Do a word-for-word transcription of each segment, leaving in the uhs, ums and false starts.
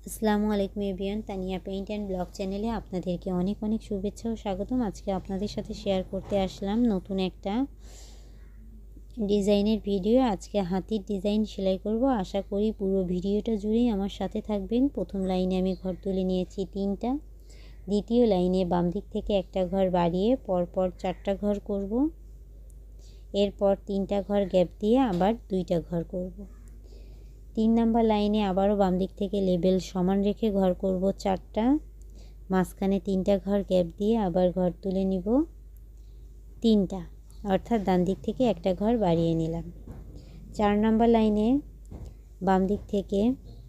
আসসালামু আলাইকুম everyone, Tania paint and blog চ্যানেলে আপনাদেরকে অনেক অনেক শুভেচ্ছা ও স্বাগতম। আজকে আপনাদের সাথে শেয়ার করতে আসলাম নতুন একটা ডিজাইনের ভিডিও। আজকে হাতির ডিজাইন সেলাই করব। আশা করি পুরো ভিডিওটা জুড়েই আমার সাথে থাকবেন। প্রথম লাইনে আমি ঘর তুলে নিয়েছি তিনটা, দ্বিতীয় লাইনে বাম দিক থেকে একটা ঘর বাড়িয়ে পরপর চারটা ঘর করব। এরপর তিনটা ঘর গ্যাপ দিয়ে আবার দুইটা ঘর করব। তিন নাম্বার লাইনে আবারও বাম দিক থেকে লেবেল সমান রেখে ঘর করব চারটা, মাঝখানে তিনটা ঘর গ্যাপ দিয়ে আবার ঘর তুলে নিব তিনটা, অর্থাৎ ডান দিক থেকে একটা ঘর বাড়িয়ে নিলাম। চার নাম্বার লাইনে বাম দিক থেকে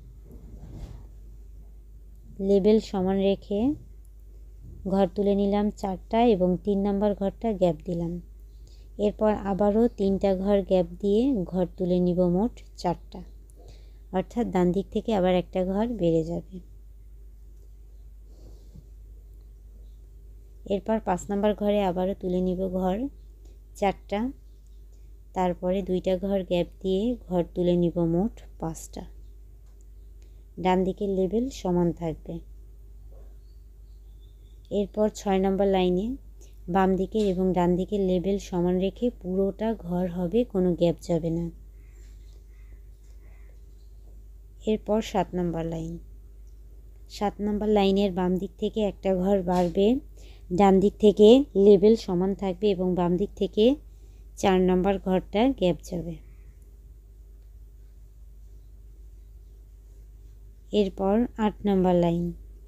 লেবেল সমান রেখে ঘর তুলে নিলাম চারটা এবং তিন নাম্বার ঘরটা গ্যাপ দিলাম। এরপর আবারও তিনটা ঘর গ্যাপ দিয়ে ঘর তুলে নিব মোট চারটা, অর্থাৎ ডান দিক থেকে আবার একটা ঘর বেড়ে যাবে। এরপর পাঁচ নাম্বার ঘরে আবারও তুলে নিব ঘর চারটা, তারপরে দুইটা ঘর গ্যাপ দিয়ে ঘর তুলে নিব মোট পাঁচটা। ডান দিকের লেবেল সমান থাকবে। এরপর ছয় নাম্বার লাইনে বাম দিকের এবং ডান দিকের লেবেল সমান রেখে পুরোটা ঘর হবে, কোনো গ্যাপ যাবে না। এরপর সাত নাম্বার লাইন, সাত নাম্বার লাইনের বাম দিক থেকে একটা ঘর বাড়বে, ডান দিক থেকে লেবেল সমান থাকবে এবং বাম দিক থেকে চার নাম্বার ঘরটা গ্যাপ যাবে। এরপর আট নাম্বার লাইন,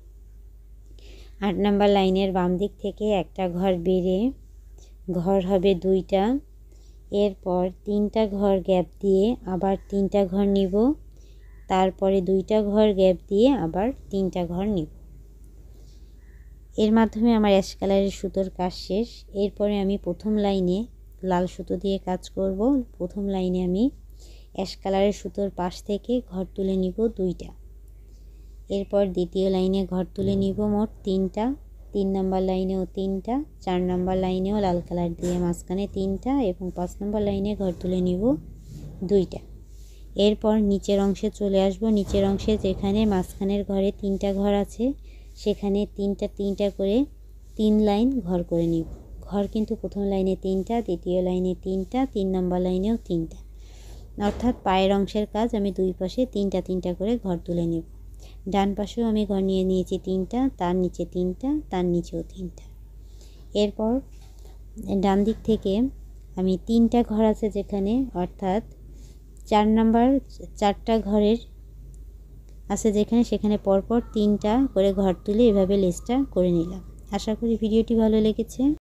আট নাম্বার লাইনের বাম দিক থেকে একটা ঘর বেড়ে ঘর হবে দুইটা। এরপর তিনটা ঘর গ্যাপ দিয়ে আবার তিনটা ঘর নিব, তারপরে দুইটা ঘর গ্যাপ দিয়ে আবার তিনটা ঘর নিব। এর মাধ্যমে আমার অ্যাশ কালারের সুতোর কাজ শেষ। এরপরে আমি প্রথম লাইনে লাল সুতো দিয়ে কাজ করব। প্রথম লাইনে আমি অ্যাশ কালারের সুতোর পাশ থেকে ঘর তুলে নিব দুইটা। এরপর দ্বিতীয় লাইনে ঘর তুলে নিব মোট তিনটা, তিন নাম্বার লাইনেও তিনটা, চার নাম্বার লাইনেও লাল কালার দিয়ে মাঝখানে তিনটা এবং পাঁচ নাম্বার লাইনে ঘর তুলে নিব দুইটা। এরপর নিচের অংশে চলে আসব। নিচের অংশে যেখানে মাঝখানের ঘরে তিনটা ঘর আছে সেখানে তিনটা তিনটা করে তিন লাইন ঘর করে নিব। ঘর কিন্তু প্রথম লাইনে তিনটা, দ্বিতীয় লাইনে তিনটা, তিন নাম্বার লাইনেও তিনটা, অর্থাৎ পায়ের অংশের কাজ আমি দুই পাশে তিনটা তিনটা করে ঘর তুলে নেব। ডান পাশেও আমি ঘর নিয়ে নিয়েছি তিনটা, তার নিচে তিনটা, তার নিচেও তিনটা। এরপর ডান দিক থেকে আমি তিনটা ঘর আছে যেখানে, অর্থাৎ চার নাম্বার চারটা ঘরের আছে যেখানে, সেখানে পরপর তিনটা করে ঘর তুলে এভাবে লেসটা করে নিলাম। আশা করি ভিডিওটি ভালো লেগেছে।